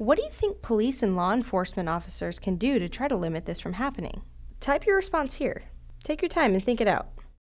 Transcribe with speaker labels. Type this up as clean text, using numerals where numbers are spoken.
Speaker 1: What do you think police and law enforcement officers can do to try to limit this from happening? Type your response here. Take your time and think it out.